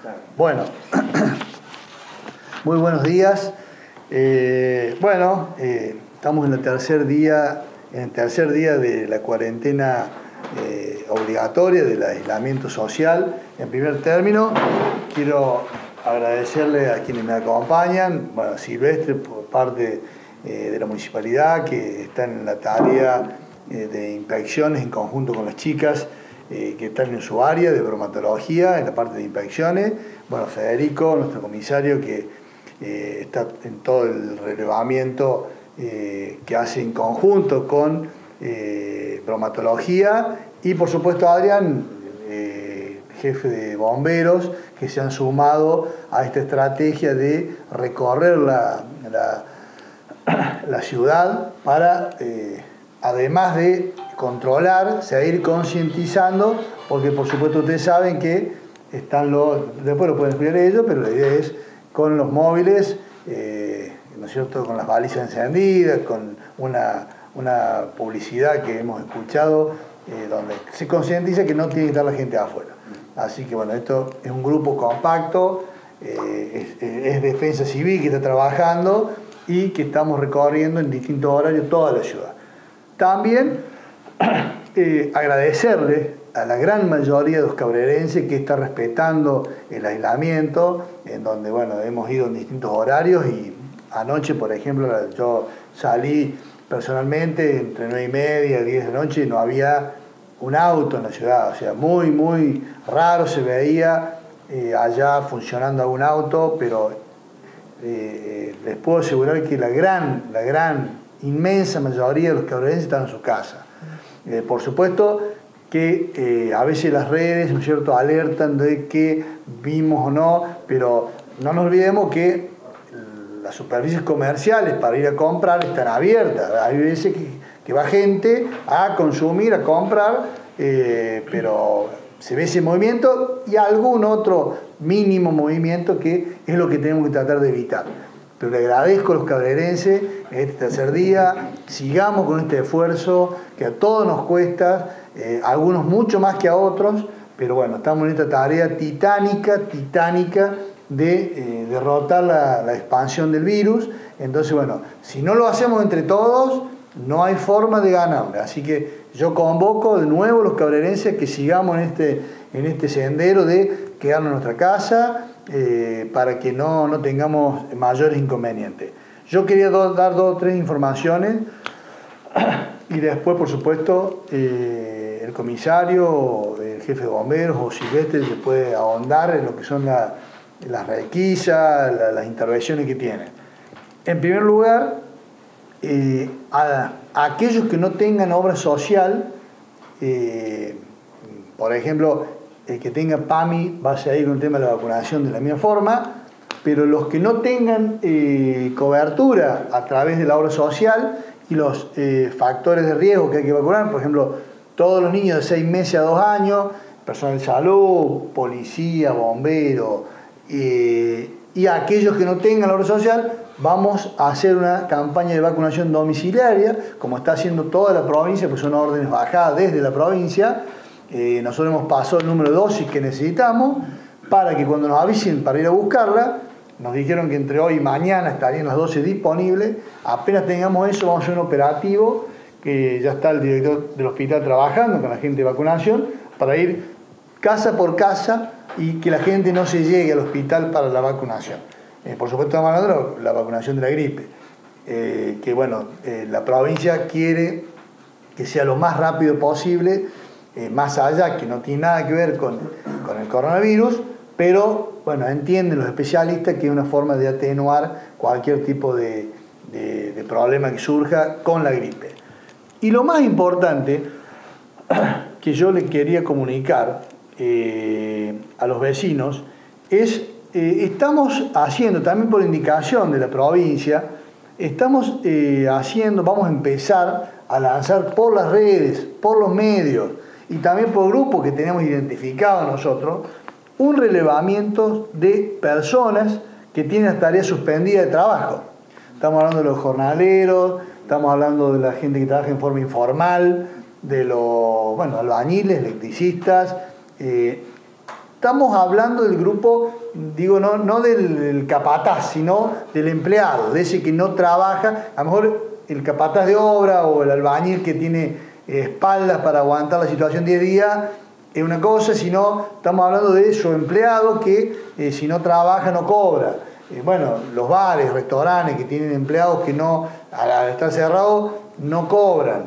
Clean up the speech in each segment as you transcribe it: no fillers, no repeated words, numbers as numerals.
Bueno, muy buenos días. Estamos en el tercer día de la cuarentena obligatoria, del aislamiento social. En primer término, quiero agradecerle a quienes me acompañan, Silvestre por parte de la municipalidad, que está en la tarea de inspecciones en conjunto con las chicas que están en su área de bromatología, en la parte de inspecciones. Federico, nuestro comisario, que está en todo el relevamiento que hace en conjunto con bromatología, y por supuesto Adrián, jefe de bomberos, que se han sumado a esta estrategia de recorrer la ciudad para, además de controlar, seguir concientizando, porque por supuesto ustedes saben que están después lo pueden explicar ellos, pero la idea es con los móviles, ¿no es cierto?, con las balizas encendidas, con una publicidad que hemos escuchado, donde se concientiza que no tiene que estar la gente afuera. Así que esto es un grupo compacto, es Defensa Civil que está trabajando y que estamos recorriendo en distintos horarios toda la ciudad. También agradecerle a la gran mayoría de los cabrerenses que está respetando el aislamiento, en donde hemos ido en distintos horarios, y anoche, por ejemplo, yo salí personalmente entre 9:30 y 10 de la noche y no había un auto en la ciudad, o sea, muy raro se veía allá funcionando algún auto, pero les puedo asegurar que la gran, inmensa mayoría de los cabrerenses están en su casa. Por supuesto que a veces las redes, ¿no es cierto?, alertan de que vimos o no, pero no nos olvidemos que las superficies comerciales para ir a comprar están abiertas. Hay veces que va gente a consumir, a comprar, pero se ve ese movimiento y algún otro mínimo movimiento que es lo que tenemos que tratar de evitar. Pero le agradezco a los cabrerenses en este tercer día, sigamos con este esfuerzo que a todos nos cuesta, algunos mucho más que a otros, pero estamos en esta tarea titánica de derrotar la expansión del virus. Entonces, si no lo hacemos entre todos, no hay forma de ganarle. Así que yo convoco de nuevo a los cabrerenses que sigamos en este sendero de quedarnos en nuestra casa, para que no tengamos mayores inconvenientes. Yo quería dar dos o tres informaciones y después, por supuesto, el comisario, el jefe de bomberos o Silvestre se puede ahondar en lo que son las requisas, las intervenciones que tienen. En primer lugar, a aquellos que no tengan obra social, por ejemplo, el que tenga PAMI va a seguir con el tema de la vacunación de la misma forma, pero los que no tengan cobertura a través de la obra social y los factores de riesgo que hay que vacunar, por ejemplo, todos los niños de 6 meses a 2 años, personal de salud, policía, bombero, y aquellos que no tengan la obra social, vamos a hacer una campaña de vacunación domiciliaria, como está haciendo toda la provincia, pues son órdenes bajadas desde la provincia. Nosotros hemos pasado el número de dosis que necesitamos para que cuando nos avisen para ir a buscarla, nos dijeron que entre hoy y mañana estarían las dosis disponibles. Apenas tengamos eso, vamos a hacer un operativo, que ya está el director del hospital trabajando con la gente de vacunación, para ir casa por casa y que la gente no se llegue al hospital para la vacunación. Por supuesto, estamos hablando de la vacunación de la gripe, la provincia quiere que sea lo más rápido posible, más allá, que no tiene nada que ver con el coronavirus, pero entienden los especialistas que es una forma de atenuar cualquier tipo de problema que surja con la gripe. Y lo más importante que yo le quería comunicar a los vecinos es, estamos haciendo, también por indicación de la provincia, vamos a empezar a lanzar por las redes, por los medios, y también por grupos que tenemos identificados nosotros, un relevamiento de personas que tienen las tareas suspendidas de trabajo. Estamos hablando de los jornaleros, estamos hablando de la gente que trabaja en forma informal, de los albañiles, electricistas, estamos hablando del grupo, digo, no del capataz, sino del empleado, de ese que no trabaja, a lo mejor el capataz de obra o el albañil que tiene espaldas para aguantar la situación día a día, es una cosa, sino estamos hablando de su empleado que si no trabaja no cobra. Bueno, los bares, restaurantes que tienen empleados que no, al estar cerrados, no cobran.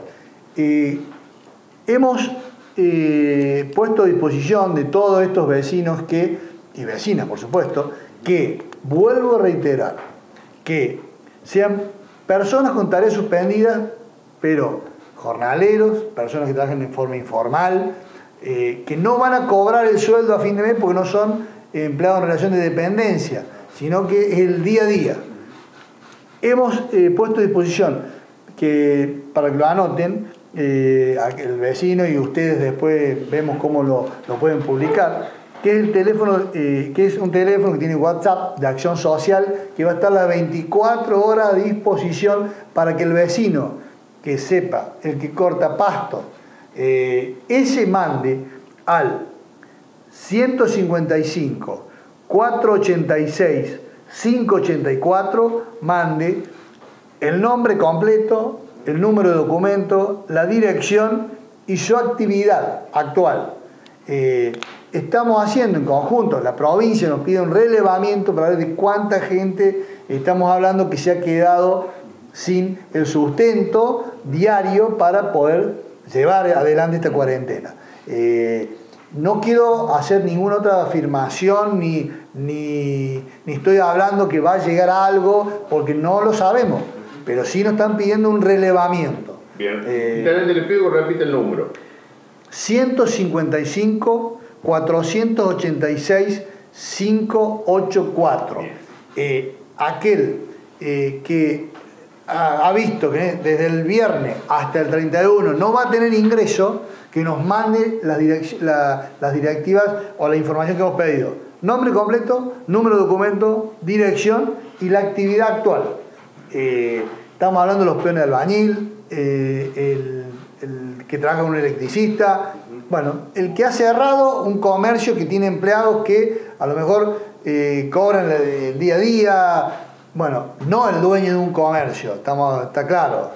Hemos puesto a disposición de todos estos vecinos y vecinas, por supuesto, que, vuelvo a reiterar, que sean personas con tareas suspendidas, pero jornaleros, personas que trabajan en forma informal, que no van a cobrar el sueldo a fin de mes porque no son empleados en relación de dependencia, sino que es el día a día. Hemos puesto a disposición, que para que lo anoten, el vecino y ustedes después vemos cómo lo pueden publicar, que es el teléfono, que es un teléfono que tiene WhatsApp de Acción Social, que va a estar las 24 horas a disposición para que el vecino que sepa, el que corta pasto, ese mande al 155 486 584, mande el nombre completo, el número de documento, la dirección y su actividad actual. Estamos haciendo en conjunto, la provincia nos pide un relevamiento para ver de cuánta gente estamos hablando que se ha quedado sin el sustento diario para poder llevar adelante esta cuarentena. No quiero hacer ninguna otra afirmación ni estoy hablando que va a llegar a algo porque no lo sabemos, pero sí nos están pidiendo un relevamiento. Bien, les pido que repita el número. 155 486 584. Aquel que ha visto que desde el viernes hasta el 31 no va a tener ingreso, que nos mande las directivas o la información que hemos pedido. Nombre completo, número de documento, dirección y la actividad actual. Estamos hablando de los peones de albañil, el que trabaja con un electricista, bueno, el que ha cerrado un comercio que tiene empleados que a lo mejor cobran el día a día, bueno, no el dueño de un comercio, está claro.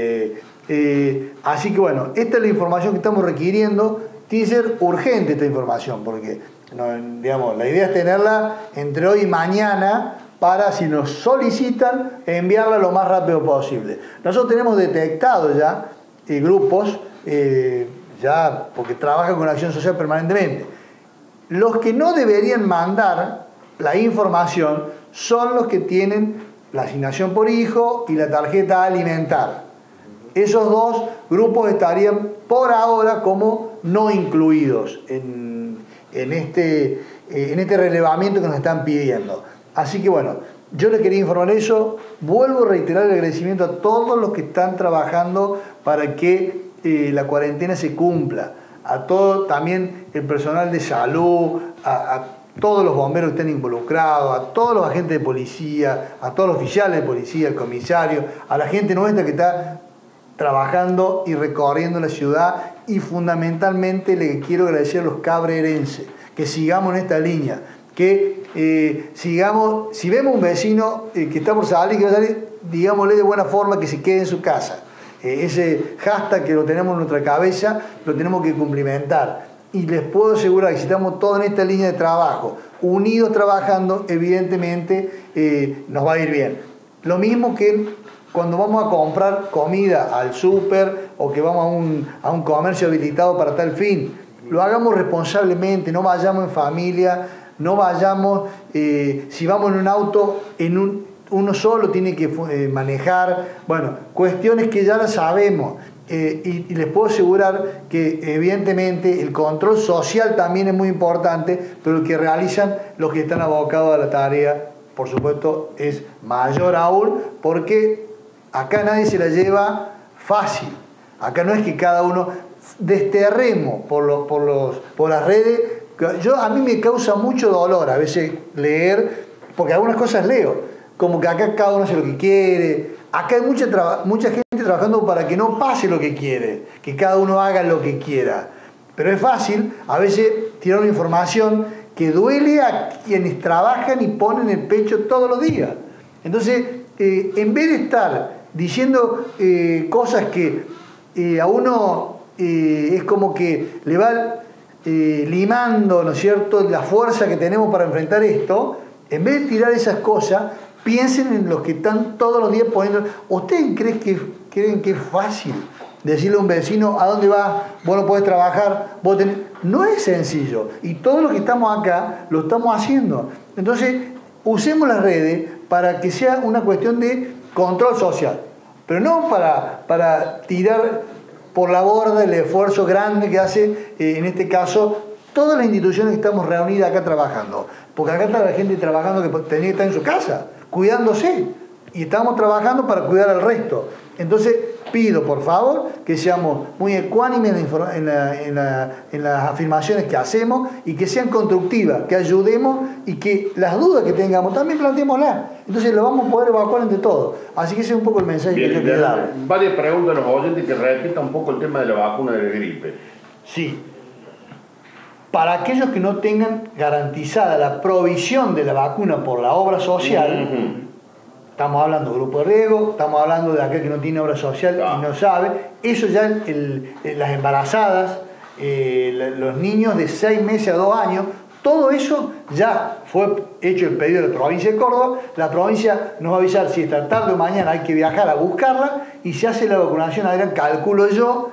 Así que bueno, esta es la información que estamos requiriendo. Tiene que ser urgente esta información, porque digamos, la idea es tenerla entre hoy y mañana para, si nos solicitan, enviarla lo más rápido posible. Nosotros tenemos detectado ya grupos, ya porque trabajan con Acción Social permanentemente. Los que no deberían mandar la información son los que tienen la asignación por hijo y la tarjeta alimentar. Esos dos grupos estarían por ahora como no incluidos en este relevamiento que nos están pidiendo. Así que bueno, yo les quería informar eso. Vuelvo a reiterar el agradecimiento a todos los que están trabajando para que la cuarentena se cumpla. A todo también el personal de salud, a todos los bomberos que están involucrados, a todos los agentes de policía, a todos los oficiales de policía, el comisario, a la gente nuestra que está trabajando y recorriendo la ciudad, y fundamentalmente le quiero agradecer a los cabrerenses, que sigamos en esta línea, que sigamos, si vemos un vecino que está por salir, digámosle de buena forma que se quede en su casa. Ese hashtag que lo tenemos en nuestra cabeza, lo tenemos que cumplimentar. Y les puedo asegurar que si estamos todos en esta línea de trabajo, unidos trabajando, evidentemente nos va a ir bien. Lo mismo que cuando vamos a comprar comida al súper o que vamos a un comercio habilitado para tal fin, lo hagamos responsablemente, no vayamos en familia, no vayamos, si vamos en un auto, uno solo tiene que manejar, bueno, cuestiones que ya las sabemos. Y les puedo asegurar que evidentemente el control social también es muy importante, pero el que realizan los que están abocados a la tarea, por supuesto, es mayor aún, porque acá nadie se la lleva fácil. Acá no es que cada uno desterremos por las redes. A mí me causa mucho dolor a veces leer, porque algunas cosas leo, como que acá cada uno hace lo que quiere. Acá hay mucha gente trabajando para que no pase lo que quiere, que cada uno haga lo que quiera. Pero es fácil a veces tirar una información que duele a quienes trabajan y ponen el pecho todos los días. Entonces, en vez de estar diciendo cosas que a uno es como que le va limando, ¿no es cierto?, la fuerza que tenemos para enfrentar esto, en vez de tirar esas cosas, piensen en los que están todos los días poniendo. ¿Ustedes creen que es fácil decirle a un vecino a dónde vas? Vos no podés trabajar, vos tenés... No es sencillo. Y todos los que estamos acá lo estamos haciendo. Entonces, usemos las redes para que sea una cuestión de control social. Pero no para tirar por la borda el esfuerzo grande que hace, en este caso, todas las instituciones que estamos reunidas acá trabajando. Porque acá está la gente trabajando que tenía que estar en su casa, cuidándose. Y estamos trabajando para cuidar al resto. Entonces, pido, por favor, que seamos muy ecuánimes en las afirmaciones que hacemos y que sean constructivas, que ayudemos y que las dudas que tengamos también planteémoslas. Entonces, lo vamos a poder evacuar entre todos. Así que ese es un poco el mensaje que yo quiero dar. Varias preguntas a los oyentes que repita un poco el tema de la vacuna de la gripe. Sí. Para aquellos que no tengan garantizada la provisión de la vacuna por la obra social, estamos hablando de grupo de riesgo, estamos hablando de aquel que no tiene obra social y no sabe, eso ya las embarazadas, los niños de 6 meses a 2 años, todo eso ya fue hecho el pedido de la provincia de Córdoba. La provincia nos va a avisar si esta tarde o mañana hay que viajar a buscarla y se hace la vacunación. Adrián, calculo yo,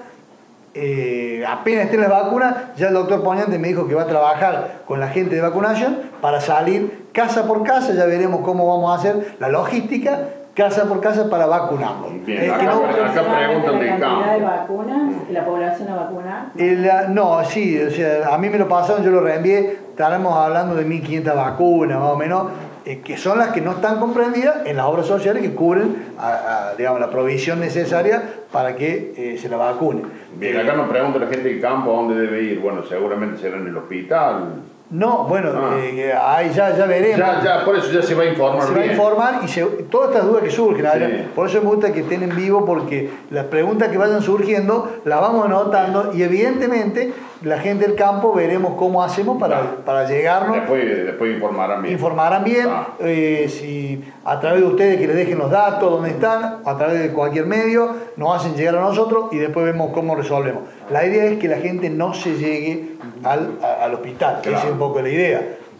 apenas estén las vacunas, ya el doctor Poñante me dijo que va a trabajar con la gente de vacunación para salir casa por casa. Ya veremos cómo vamos a hacer la logística, casa por casa, para vacunarlo. Bien, acá preguntan de ¿La campo. cantidad de vacunas, la población a vacunar? No, sí, o sea, a mí me lo pasaron, yo lo reenvié, estaremos hablando de 1.500 vacunas más o menos, que son las que no están comprendidas en las obras sociales que cubren digamos, la provisión necesaria para que se la vacune. Bien, acá nos pregunta la gente del campo a dónde debe ir. Bueno, seguramente será en el hospital. No, bueno, ahí ya veremos. Ya, por eso ya se va a informar. Se va a informar y todas estas dudas que surgen, Sí. Por eso me gusta que estén en vivo, porque las preguntas que vayan surgiendo las vamos anotando y evidentemente la gente del campo veremos cómo hacemos para llegarnos. Después informarán bien. Informarán bien, si a través de ustedes que les dejen los datos, dónde están, a través de cualquier medio, nos hacen llegar a nosotros y después vemos cómo resolvemos. La idea es que la gente no se llegue al hospital, que esa es un poco la idea.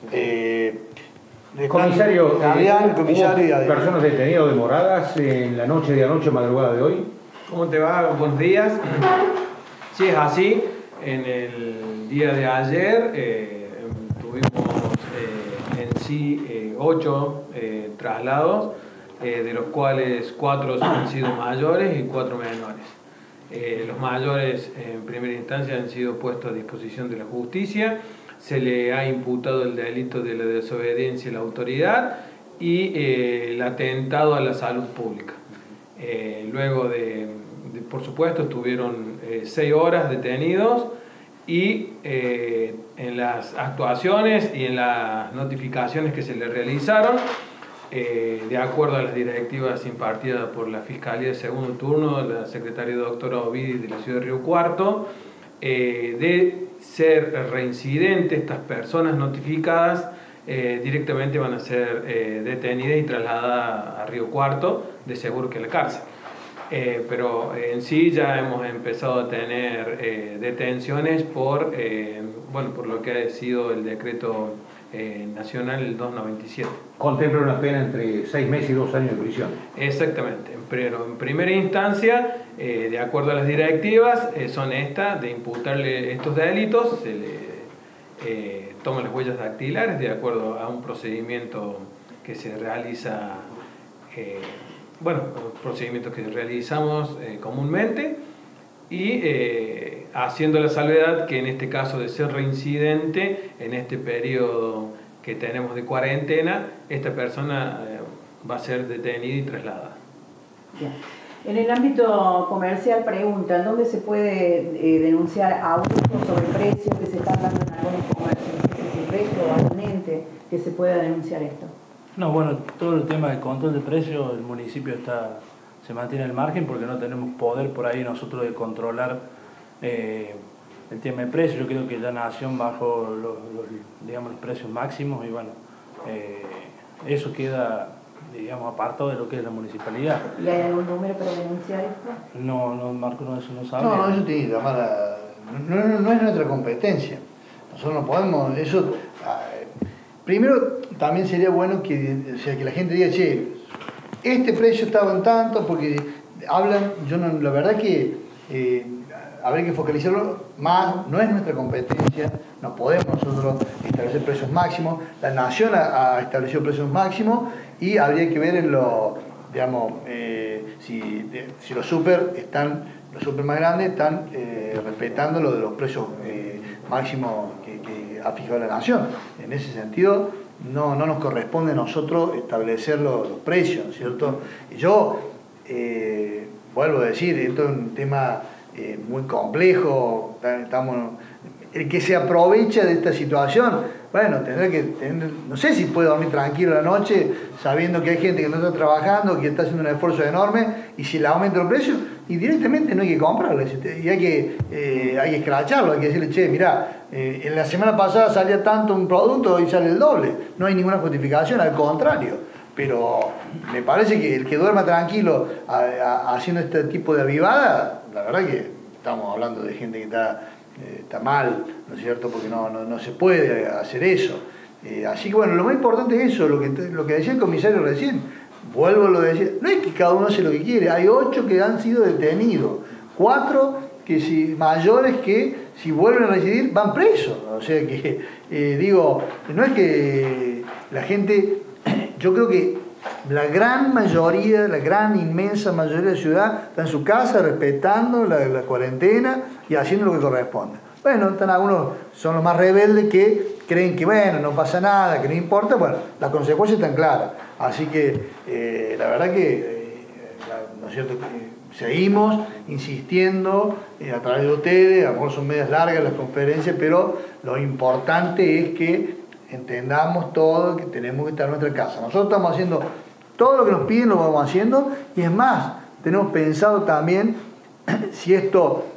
Comisario, comisario ¿hubo personas detenidas o demoradas en la noche de anoche, madrugada de hoy? ¿Cómo te va? Buenos días. Sí, es así. En el día de ayer tuvimos en sí 8 traslados, de los cuales 4 han sido mayores y 4 menores. Los mayores en primera instancia han sido puestos a disposición de la justicia. Se le ha imputado el delito de la desobediencia a la autoridad y el atentado a la salud pública. Luego por supuesto, estuvieron 6 horas detenidos y en las actuaciones y en las notificaciones que se les realizaron, de acuerdo a las directivas impartidas por la Fiscalía de Segundo Turno, la secretaria doctora Ovidio de la ciudad de Río Cuarto, de ser reincidentes estas personas notificadas, directamente van a ser detenidas y trasladadas a Río Cuarto, de seguro que a la cárcel. Pero en sí ya hemos empezado a tener detenciones por lo que ha sido el decreto nacional, el 297. Contempla una pena entre 6 meses y 2 años de prisión. Exactamente, pero en primera instancia, de acuerdo a las directivas, son estas, de imputarle estos delitos, se le toman las huellas dactilares de acuerdo a un procedimiento que se realiza, procedimientos que realizamos comúnmente, y haciendo la salvedad que en este caso de ser reincidente, en este periodo que tenemos de cuarentena, esta persona va a ser detenida y trasladada. Bien. En el ámbito comercial preguntan, ¿dónde se puede denunciar abusos sobre precios que se están dando en algunos comercios? ¿Es el precio o algún ente que se pueda denunciar esto? No, bueno, todo el tema de control de precios, el municipio se mantiene al margen porque no tenemos poder por ahí nosotros de controlar el tema de precios. Yo creo que ya Nación bajó digamos, los precios máximos y bueno, eso queda, digamos, apartado de lo que es la municipalidad. ¿Y hay algún número para denunciar esto? No, Marco, no, eso no sabe. No, eso tiene que llamar a... No es nuestra competencia. Nosotros no podemos... Eso, primero, también sería bueno que, o sea, que la gente diga, che, este precio estaba en tanto, porque hablan, yo no, la verdad que habría que focalizarlo más, no es nuestra competencia, no podemos nosotros establecer precios máximos, la Nación ha establecido precios máximos y habría que ver en lo, digamos, si los super más grandes están respetando lo de los precios máximos que ha fijado la Nación. En ese sentido, no nos corresponde a nosotros establecer los precios, ¿no es cierto? Yo vuelvo a decir, esto es un tema muy complejo, el que se aprovecha de esta situación, bueno, tendrá que tener, no sé si puede dormir tranquilo la noche sabiendo que hay gente que no está trabajando, que está haciendo un esfuerzo enorme, y si le aumenta los precios, y directamente no hay que comprarle, y hay que escracharlo, hay que decirle, che, mirá, en la semana pasada salía tanto un producto y sale el doble, no hay ninguna justificación, al contrario. Pero me parece que el que duerma tranquilo haciendo este tipo de avivada, la verdad que estamos hablando de gente que está mal, ¿no es cierto? Porque no se puede hacer eso. Así que bueno, lo más importante es eso, lo que decía el comisario recién, vuelvo a lo de decir, no es que cada uno hace lo que quiere, hay 8 que han sido detenidos, 4 mayores que si vuelven a residir van presos. O sea que, digo, no es que la gente... Yo creo que la gran mayoría, la gran inmensa mayoría de la ciudad está en su casa respetando la cuarentena y haciendo lo que corresponde. Bueno, están algunos, son los más rebeldes que creen que bueno, no pasa nada, que no importa, bueno, las consecuencias están claras. Así que la verdad que, ¿no es cierto? Seguimos insistiendo a través de ustedes, a lo mejor son medias largas las conferencias, pero lo importante es que entendamos todo, que tenemos que estar en nuestra casa. Nosotros estamos haciendo todo lo que nos piden, lo vamos haciendo, y es más, tenemos pensado también si esto,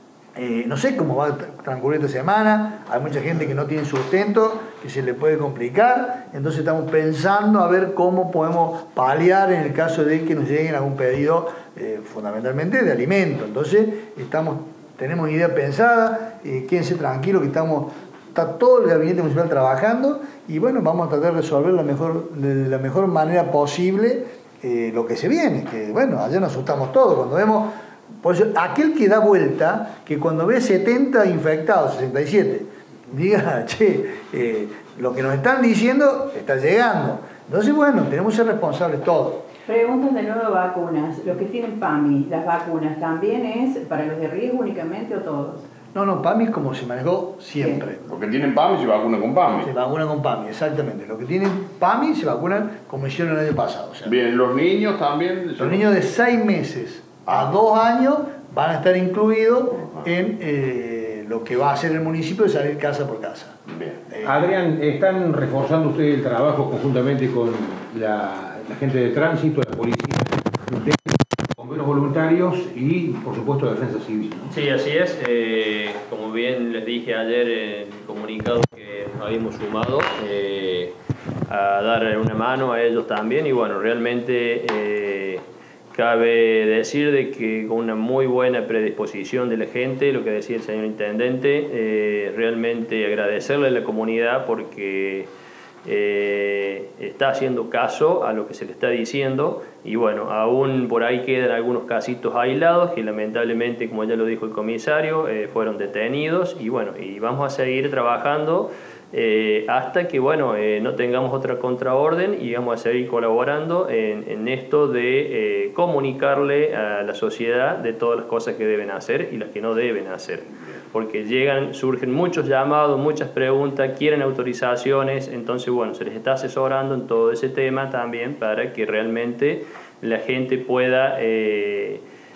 no sé cómo va a transcurrir esta semana, hay mucha gente que no tiene sustento, que se le puede complicar, entonces estamos pensando a ver cómo podemos paliar en el caso de que nos lleguen algún pedido, fundamentalmente de alimento. Entonces tenemos idea pensada, quédense tranquilos que está todo el gabinete municipal trabajando y bueno, vamos a tratar de resolver de la mejor manera posible lo que se viene. Que bueno, ayer nos asustamos todos cuando vemos, por eso, aquel que da vuelta, que cuando ve 70 infectados, 67, diga, che, lo que nos están diciendo está llegando. Entonces bueno, tenemos que ser responsables todos. Preguntan de nuevo vacunas. Los que tienen PAMI, las vacunas, ¿también es para los de riesgo únicamente o todos? No, PAMI es como se manejó siempre. Los que tienen PAMI se vacunan con PAMI. Se vacunan con PAMI, exactamente. Los que tienen PAMI se vacunan como hicieron el año pasado. O sea, bien, los niños también. Los niños de 6 meses a 2 años van a estar incluidos en lo que va a hacer el municipio de salir casa por casa. Bien. Adrián, ¿están reforzando ustedes el trabajo conjuntamente con la gente de tránsito, la policía, bomberos voluntarios y, por supuesto, la defensa civil, ¿no? Sí, así es. Como bien les dije ayer en el comunicado que nos habíamos sumado a dar una mano a ellos también y bueno, realmente cabe decir de que con una muy buena predisposición de la gente, lo que decía el señor intendente, realmente agradecerle a la comunidad porque está haciendo caso a lo que se le está diciendo y bueno, aún por ahí quedan algunos casitos aislados que lamentablemente, como ya lo dijo el comisario, fueron detenidos y bueno, y vamos a seguir trabajando hasta que bueno, no tengamos otra contraorden y vamos a seguir colaborando en esto de comunicarle a la sociedad de todas las cosas que deben hacer y las que no deben hacer. Porque surgen muchos llamados, muchas preguntas, quieren autorizaciones, entonces bueno, se les está asesorando en todo ese tema también para que realmente la gente pueda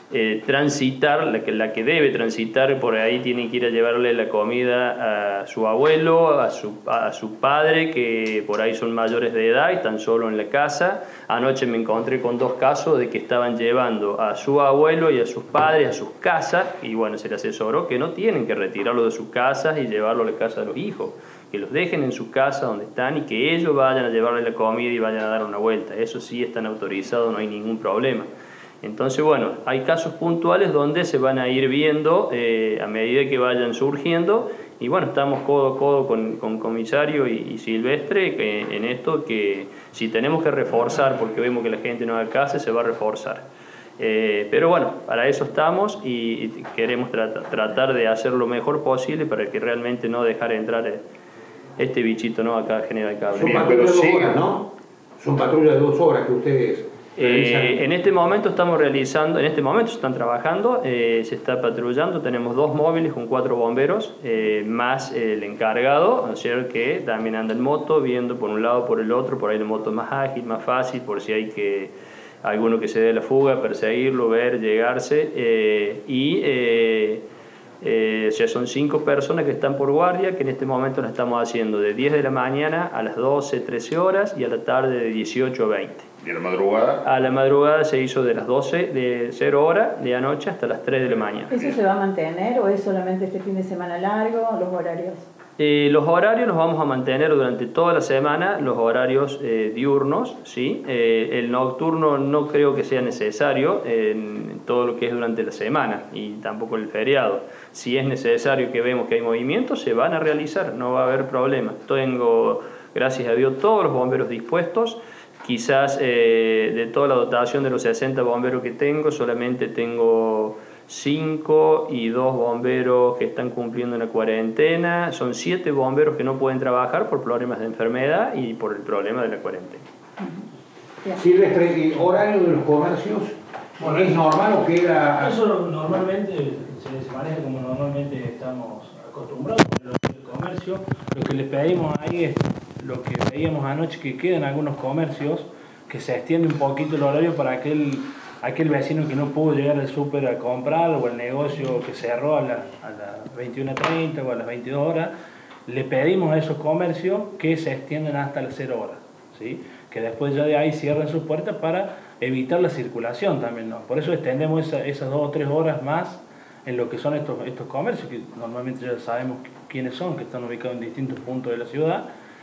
transitar, la que debe transitar por ahí tiene que ir a llevarle la comida a su abuelo, a su padre, que por ahí son mayores de edad y están solo en la casa. Anoche me encontré con 2 casos de que estaban llevando a su abuelo y a sus padres a sus casas, y bueno, se les asesoró que no tienen que retirarlo de sus casas y llevarlo a la casa de los hijos, que los dejen en su casa donde están y que ellos vayan a llevarle la comida y vayan a dar una vuelta. Eso sí están autorizados, no hay ningún problema. Entonces, bueno, hay casos puntuales donde se van a ir viendo a medida que vayan surgiendo, y bueno, estamos codo a codo con comisario y Silvestre en esto, que si tenemos que reforzar porque vemos que la gente no haga caso, se va a reforzar. Pero bueno, para eso estamos y queremos tratar de hacer lo mejor posible para que realmente no dejar entrar este bichito, ¿no?, acá a General Cabrera. Son patrullas de 2 horas, ¿no? Son patrullas de 2 horas que ustedes... En este momento estamos realizando, en este momento se están trabajando, se está patrullando, tenemos 2 móviles con 4 bomberos, más el encargado, ¿no es cierto?, que también anda en moto, viendo por un lado, por el otro, por ahí la moto más ágil, más fácil, por si hay alguno que se dé la fuga, perseguirlo, ver, llegarse, o sea, son 5 personas que están por guardia, que en este momento lo estamos haciendo de 10 de la mañana a las 12, 13 horas y a la tarde de 18 a 20. ¿Y a la madrugada? A la madrugada se hizo de las 12 de 0 hora de anoche hasta las 3 de la mañana. ¿Eso se va a mantener o es solamente este fin de semana largo, los horarios? Los horarios los vamos a mantener durante toda la semana, los horarios diurnos, ¿sí? El nocturno no creo que sea necesario en todo lo que es durante la semana y tampoco el feriado. Si es necesario que vemos que hay movimientos, se van a realizar, no va a haber problema. Tengo, gracias a Dios, todos los bomberos dispuestos. Quizás de toda la dotación de los 60 bomberos que tengo, solamente tengo 5 y 2 bomberos que están cumpliendo una cuarentena. Son 7 bomberos que no pueden trabajar por problemas de enfermedad y por el problema de la cuarentena. Silvestre, ¿horario de los comercios? Bueno, ¿es normal o queda...? Eso normalmente se maneja como normalmente estamos acostumbrados en el comercio. Lo que le pedimos ahí es lo que veíamos anoche, que quedan algunos comercios, que se extiende un poquito el horario para aquel vecino que no pudo llegar al súper a comprar, o el negocio que cerró a las 21:30 o a las 22 horas. Le pedimos a esos comercios que se extiendan hasta las 0 horas, ¿sí? Que después ya de ahí cierren sus puertas para evitar la circulación también, ¿no? Por eso extendemos esas 2 o 3 horas más en lo que son estos comercios, que normalmente ya sabemos quiénes son, que están ubicados en distintos puntos de la ciudad,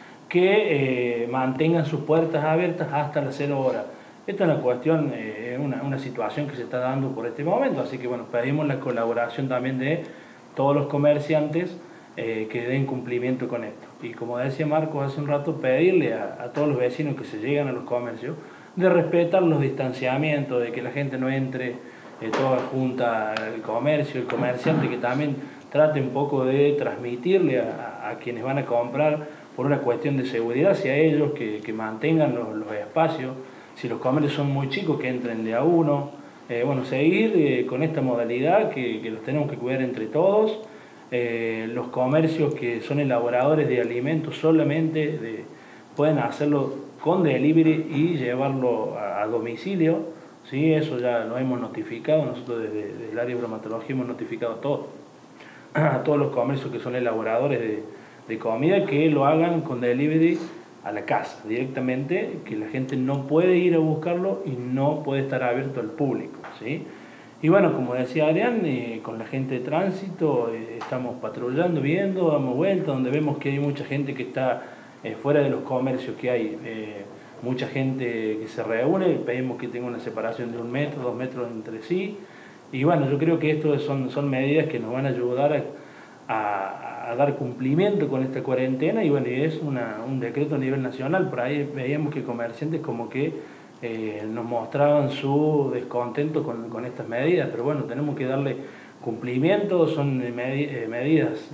que mantengan sus puertas abiertas hasta las 0 horas. Esta es una cuestión, una situación que se está dando por este momento, así que bueno, pedimos la colaboración también de todos los comerciantes que den cumplimiento con esto. Y como decía Marcos hace un rato, pedirle a todos los vecinos que se llegan a los comercios de respetar los distanciamientos, de que la gente no entre toda junta al comercio, el comerciante que también trate un poco de transmitirle a quienes van a comprar, por una cuestión de seguridad hacia ellos, que mantengan los espacios. Si los comercios son muy chicos, que entren de a uno. Bueno, seguir con esta modalidad que los tenemos que cuidar entre todos. Los comercios que son elaboradores de alimentos solamente pueden hacerlo con delivery y llevarlo a domicilio, ¿sí? Eso ya lo hemos notificado, nosotros desde el área de bromatología hemos notificado a todos los comercios que son elaboradores de comida, que lo hagan con delivery a la casa directamente, que la gente no puede ir a buscarlo y no puede estar abierto al público, ¿sí? Y bueno, como decía Adrián, con la gente de tránsito estamos patrullando, viendo, damos vueltas, donde vemos que hay mucha gente que está fuera de los comercios que hay, mucha gente que se reúne, pedimos que tenga una separación de 1 metro, 2 metros entre sí, y bueno, yo creo que esto son medidas que nos van a ayudar a dar cumplimiento con esta cuarentena, y bueno, y es un decreto a nivel nacional. Por ahí veíamos que comerciantes como que nos mostraban su descontento con estas medidas, pero bueno, tenemos que darle cumplimiento, son medidas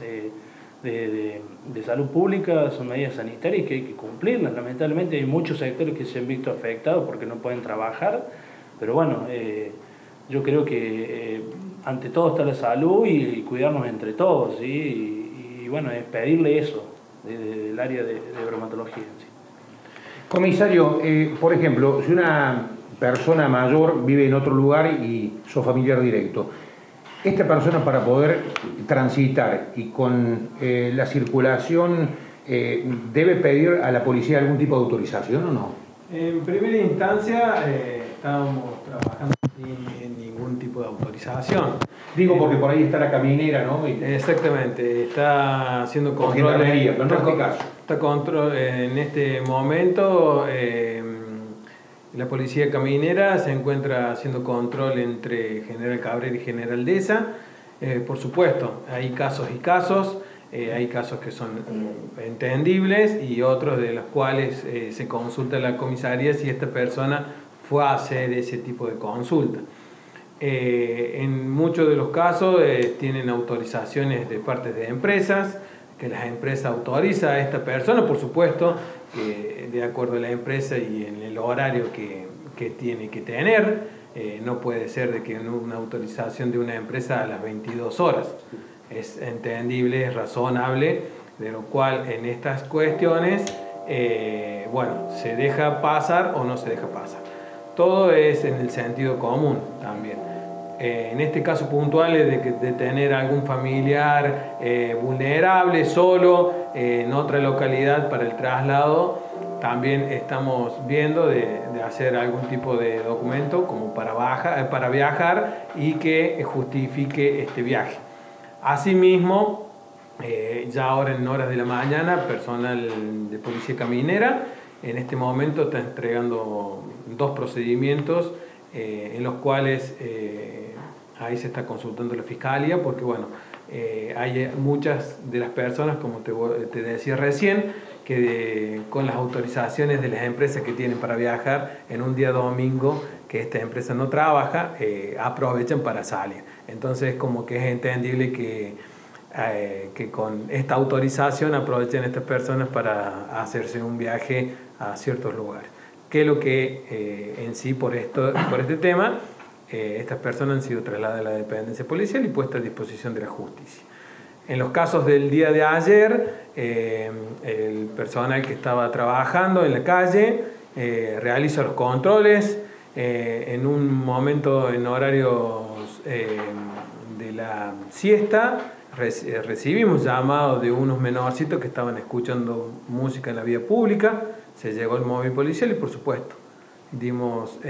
de salud pública, son medidas sanitarias que hay que cumplirlas. Lamentablemente hay muchos sectores que se han visto afectados porque no pueden trabajar, pero bueno, yo creo que ante todo está la salud y cuidarnos entre todos, ¿sí? Y bueno, es pedirle eso del área de bromatología, ¿sí? Comisario, por ejemplo, si persona mayor vive en otro lugar y sos familiar directo. Esta persona, para poder transitar y con la circulación, ¿debe pedir a la policía algún tipo de autorización o no? En primera instancia, estábamos trabajando sin ningún tipo de autorización. Digo porque por ahí está la caminera, ¿no? Exactamente, está haciendo control. Gendarmería, pero no en este caso. Está control en este momento. La policía caminera se encuentra haciendo control entre General Cabrera y General Deza. Por supuesto, hay casos y casos. Hay casos que son entendibles y otros de los cuales se consulta a la comisaría si esta persona fue a hacer ese tipo de consulta. En muchos de los casos tienen autorizaciones de parte de empresas, que las empresas autorizan a esta persona, por supuesto, de acuerdo a la empresa y en el horario que tiene que tener. No puede ser de que una autorización de una empresa a las 22 horas. Es entendible, es razonable, de lo cual en estas cuestiones, bueno, se deja pasar o no se deja pasar. Todo es en el sentido común también. En este caso puntual es de tener algún familiar vulnerable, solo, en otra localidad para el traslado, también estamos viendo de hacer algún tipo de documento como para viajar y que justifique este viaje. Asimismo, ya ahora en horas de la mañana, personal de policía caminera en este momento está entregando 2 procedimientes en los cuales ahí se está consultando la fiscalía, porque bueno, hay muchas de las personas, como te decía recién, que con las autorizaciones de las empresas que tienen para viajar en un día domingo que esta empresa no trabaja, aprovechan para salir. Entonces como que es entendible que con esta autorización aprovechen estas personas para hacerse un viaje a ciertos lugares. Que es lo que en sí por este tema, estas personas han sido trasladadas a la dependencia policial y puestas a disposición de la justicia. En los casos del día de ayer, el personal que estaba trabajando en la calle realiza los controles. En un momento en horarios de la siesta, recibimos llamados de unos menorcitos que estaban escuchando música en la vía pública. Se llegó el móvil policial y por supuesto dimos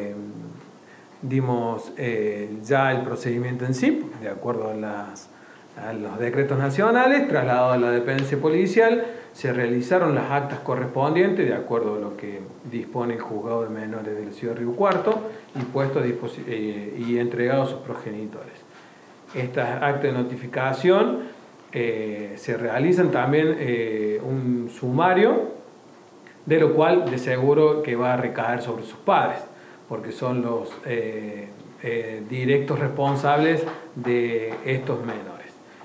ya el procedimiento en sí, de acuerdo a los decretos nacionales, trasladado a la dependencia policial, se realizaron las actas correspondientes de acuerdo a lo que dispone el juzgado de menores de la ciudad de Río Cuarto y puesto y entregado a sus progenitores. Estas actas de notificación se realizan también un sumario, de lo cual de seguro que va a recaer sobre sus padres, porque son los directos responsables de estos menores.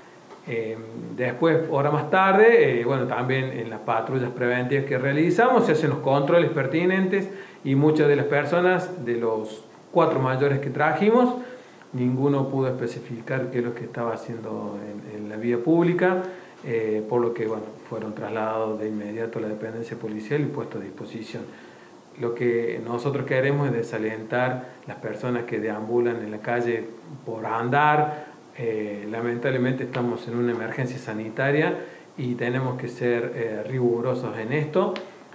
Después, hora más tarde, bueno, también en las patrullas preventivas que realizamos se hacen los controles pertinentes y muchas de las personas, de los 4 mayores que trajimos, ninguno pudo especificar qué es lo que estaba haciendo en la vía pública, por lo que bueno, fueron trasladados de inmediato a la dependencia policial y puestos a disposición. Lo que nosotros queremos es desalentar las personas que deambulan en la calle por andar. Lamentablemente estamos en una emergencia sanitaria y tenemos que ser rigurosos en esto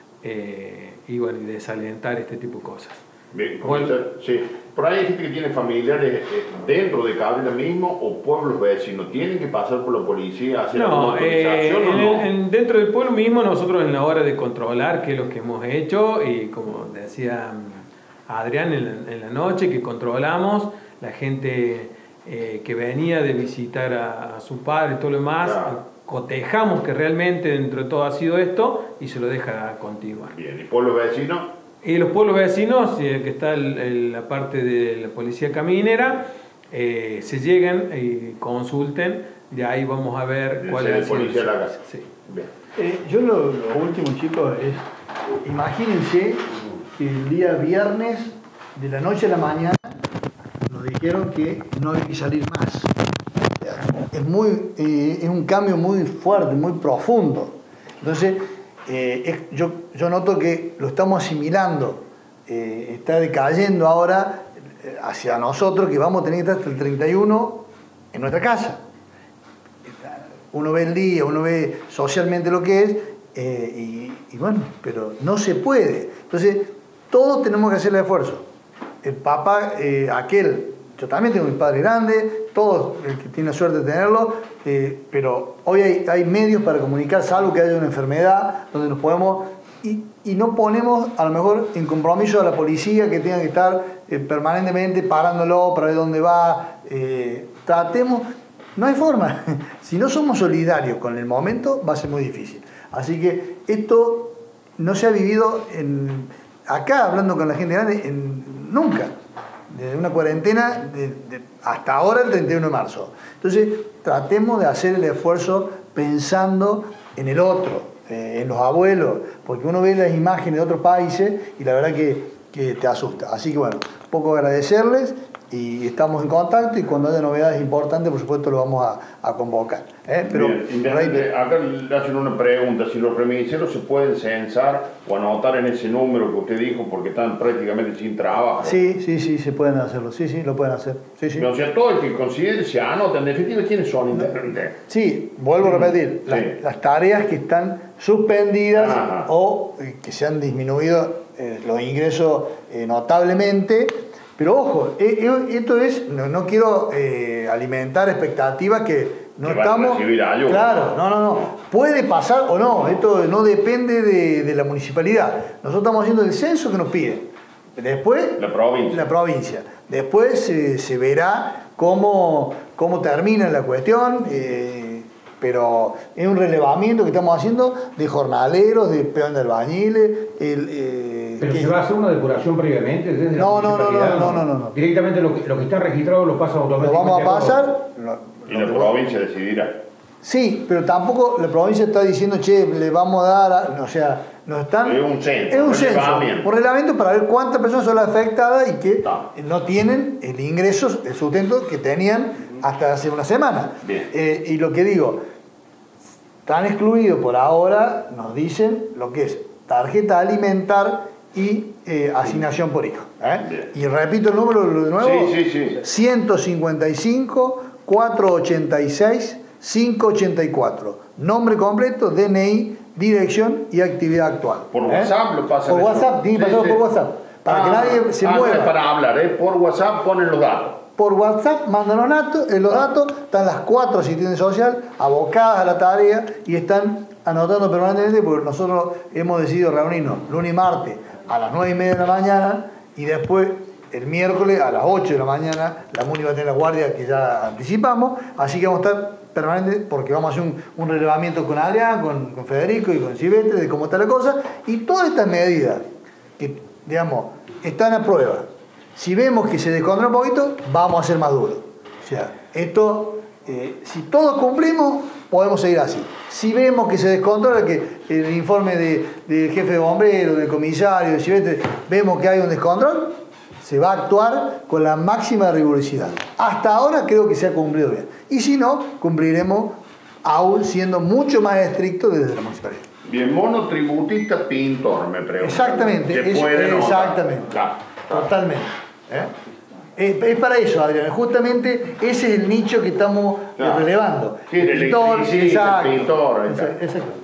y bueno, y desalentar este tipo de cosas. Bien, sí. Por ahí hay gente que tiene familiares dentro de Cabrera mismo o pueblos vecinos. ¿Tienen que pasar por la policía a hacer alguna autorización o no? Dentro del pueblo mismo, nosotros en la hora de controlar, que es lo que hemos hecho, y como decía Adrián en la noche, que controlamos, la gente que venía de visitar a su padre y todo lo demás, claro, cotejamos que realmente dentro de todo ha sido esto y se lo deja continuar. Bien, ¿y pueblos vecinos? Y los pueblos vecinos, que está la parte de la policía caminera, se llegan y consulten, de ahí vamos a ver cuál es el policía de la casa. Sí. Bien. Yo lo último, chicos, es, imagínense que el día viernes, de la noche a la mañana, nos dijeron que no había que salir más. Es un cambio muy fuerte, muy profundo. Entonces, yo noto que lo estamos asimilando está decayendo ahora hacia nosotros, que vamos a tener que estar hasta el 31 en nuestra casa. Uno ve el día, uno ve socialmente lo que es, y bueno, pero no se puede. Entonces, todos tenemos que hacer el esfuerzo. El papá, yo también tengo mi padre grande, todos, el que tiene la suerte de tenerlo, pero hoy hay medios para comunicar, salvo que haya una enfermedad, donde nos podemos, y no ponemos a lo mejor en compromiso a la policía que tenga que estar permanentemente parándolo para ver dónde va. Tratemos, no hay forma. Si no somos solidarios con el momento, va a ser muy difícil. Así que esto no se ha vivido acá, hablando con la gente grande, nunca. Desde una cuarentena hasta ahora, el 31 de marzo. Entonces, tratemos de hacer el esfuerzo pensando en el otro, en los abuelos, porque uno ve las imágenes de otros países y la verdad que te asusta. Así que bueno, poco agradecerles y estamos en contacto, y cuando haya novedades importantes, por supuesto, lo vamos a convocar. Pero bien, acá le hacen una pregunta: si los remiseros se pueden censar o anotar en ese número que usted dijo, porque están prácticamente sin trabajo. Sí, se pueden hacerlo, sí, lo pueden hacer. Sí. O sea, todo el que considere se anota. En definitiva, ¿quiénes son intendentes? Sí, vuelvo a repetir, las tareas que están suspendidas o que se han disminuido los ingresos notablemente. Pero ojo, esto es, no quiero alimentar expectativas que no que estamos. Van a recibir algo. Claro, no. Puede pasar o no, esto no depende de la municipalidad. Nosotros estamos haciendo el censo que nos piden. Después, la provincia. Después se verá cómo termina la cuestión. Pero es un relevamiento que estamos haciendo de jornaleros, de peón de albañiles. ¿Pero se va a hacer una depuración previamente? Desde No. Directamente lo que está registrado lo pasa automáticamente. Lo vamos a pasar. Y la provincia decidirá. Sí, pero tampoco la provincia está diciendo, che, le vamos a dar. O sea, nos están. Es un censo. Es un censo. Un reglamento para ver cuántas personas son las afectadas y que no tienen el ingreso, el sustento que tenían hasta hace una semana. Bien. Y lo que digo, están excluidos por ahora, nos dicen lo que es tarjeta alimentar y asignación por hijo. Y repito el número de nuevo: Sí. 155 486 584. Nombre completo, DNI, dirección y actividad actual. Por WhatsApp lo pasan. Por WhatsApp, tiene que pasarlo por WhatsApp. Para que nadie se mueva. Para hablar, por WhatsApp ponen los datos. Por WhatsApp mandan los datos, están las 4 asistentes sociales abocadas a la tarea y están anotando permanentemente, porque nosotros hemos decidido reunirnos lunes y martes a las 9:30 de la mañana, y después el miércoles a las 8 de la mañana la MUNI va a tener la guardia que ya anticipamos, así que vamos a estar permanentes porque vamos a hacer un relevamiento con Adrián, con Federico y con Silvestre de cómo está la cosa, y todas estas medidas que, digamos, están a prueba. Si vemos que se descontrola un poquito, vamos a ser más duros. O sea, esto, si todos cumplimos, podemos seguir así. Si vemos que se descontrola, que el informe del jefe de bomberos, del comisario, del Silvestre, vemos que hay un descontrol, se va a actuar con la máxima rigurosidad. Hasta ahora creo que se ha cumplido bien. Y si no, cumpliremos aún siendo mucho más estrictos desde la municipalidad. Bien, monotributista pintor, me pregunto. Exactamente, exactamente. Claro. Totalmente. Es para eso, Adrián. Justamente ese es el nicho que estamos relevando. Sí, el electricista, el pintor. Exacto.